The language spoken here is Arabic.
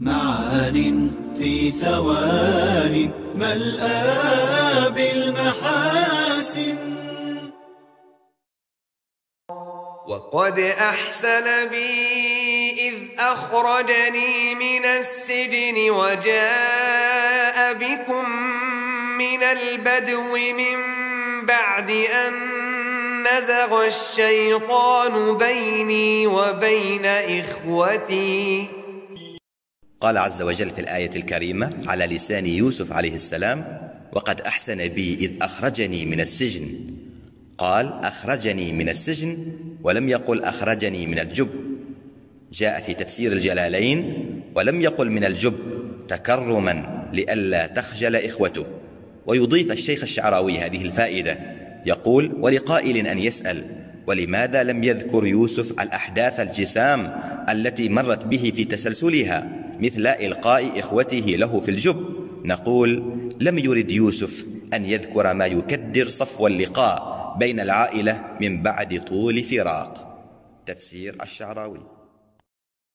معان في ثوان ملآ بالمحاسن. وقد أحسن بي إذ أخرجني من السجن وجاء بكم من البدو من بعد أن نزغ الشيطان بيني وبين إخوتي. قال عز وجل في الآية الكريمة على لسان يوسف عليه السلام: وقد أحسن بي إذ أخرجني من السجن. قال أخرجني من السجن ولم يقل أخرجني من الجب. جاء في تفسير الجلالين ولم يقل من الجب تكرما لئلا تخجل إخوته. ويضيف الشيخ الشعراوي هذه الفائدة، يقول: ولقائل أن يسأل: ولماذا لم يذكر يوسف الأحداث الجسام التي مرت به في تسلسلها مثل إلقاء إخوته له في الجب؟ نقول: لم يرد يوسف أن يذكر ما يكدر صفو اللقاء بين العائلة من بعد طول فراق. تفسير الشعراوي.